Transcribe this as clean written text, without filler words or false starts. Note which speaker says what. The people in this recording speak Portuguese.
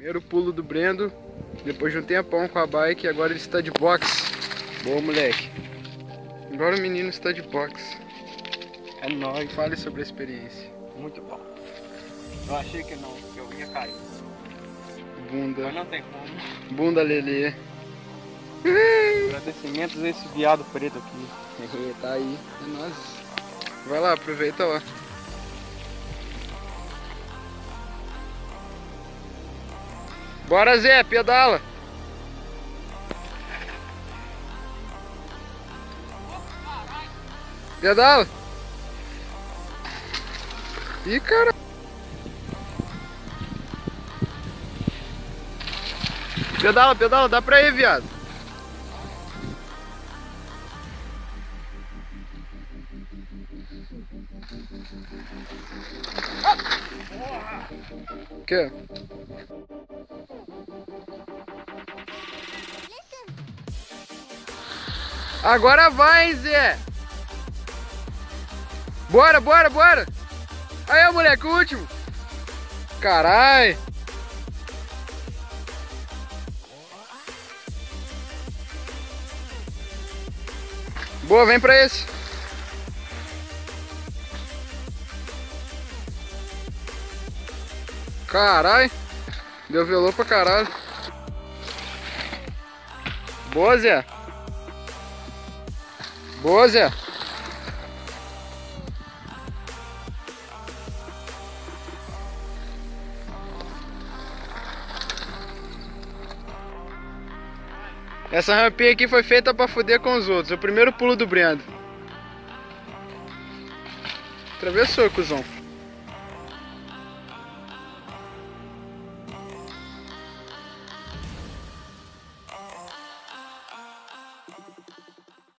Speaker 1: Primeiro pulo do Brendo, depois de um tempão com a bike, agora ele está de box. Boa, moleque. Agora o menino está de box.
Speaker 2: É nóis.
Speaker 1: Fale sobre a experiência.
Speaker 2: Muito bom. Eu achei que não, que eu ia cair.
Speaker 1: Bunda.
Speaker 2: Mas não tem como.
Speaker 1: Bunda Lelê.
Speaker 2: Agradecimentos a esse viado preto aqui.
Speaker 1: Tá aí. É nóis. Vai lá, aproveita lá. Bora, Zé, pedala. Pedala. Ih, cara. Pedala, pedala, dá pra ir, viado. O quê? Agora vai, Zé! Bora, bora, bora! Aí, moleque, o último! Carai! Boa, vem pra esse! Carai! Deu velô pra caralho! Boa, Zé! Boa, Zé! Essa rampinha aqui foi feita pra foder com os outros. O primeiro pulo do Brendo. Atravessou, cuzão.